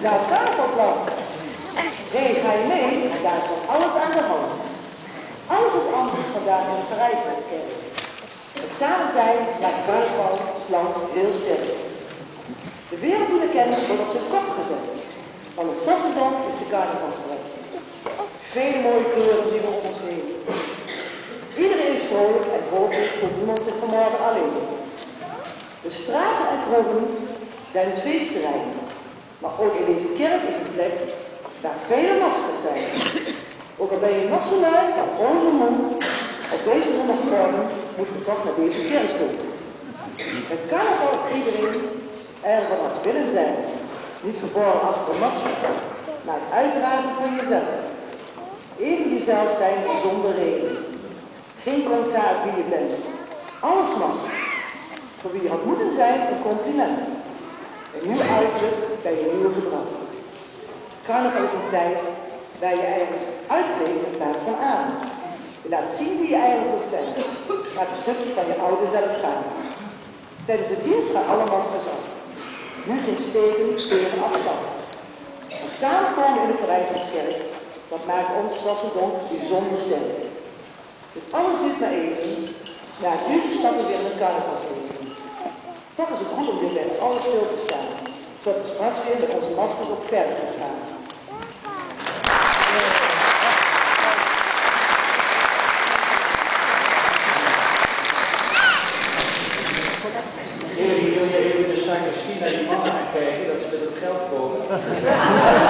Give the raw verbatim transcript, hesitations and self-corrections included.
Nou, carnavalsland. Nee, ga je mee? Daar is van alles aan de hand. Alles is anders vandaag in de Vrijheidskerk. Het samen zijn maakt carnavalsland heel sterk. De wereldbekende wordt op zijn kop gezet. Want het Sassendam is de carnavalsstraat. Vele mooie kleuren zien we om ons heen. Iedereen is vrolijk en hopelijk voelt niemand zich vanmorgen alleen. De straten en kroegen zijn het feestterrein. Maar ook in deze kerk is een plek waar vele maskers zijn. Ook al ben je nog zo lui en ongemoed, op deze zondagmorgen moeten we toch naar deze kerk toe. Het carnaval is iedereen er van het willen zijn. Niet verborgen achter een masker, maar het uitdragen van jezelf. Even jezelf zijn zonder reden. Geen commentaar op wie je bent. Alles mag. Voor wie je had moeten zijn, een compliment. Een nieuw uiterlijk bij je nieuwe gedrag. Carnaval is een tijd waar je eigenlijk uitkleedt in plaats van aan. Je laat zien wie je eigenlijk moet zijn. Laat een stukje van je oude zelf gaan. Tijdens de dienst gaan alle maskers af. Nu geen steken, steken afstand. Het samenkomen in de Vrijheidskerk, dat maakt ons Sassendonk bijzonder sterk. Dit alles duurt maar even. Na het uurtje stappen we weer in het carnavalsleven. Toch is het goed om weer bij alles stil te staan, zodat we straks weer met onze maskers op verder gaan gaan. Jullie wil je even de sacristie naar die mannen gaan kijken, dat ze met het geld komen.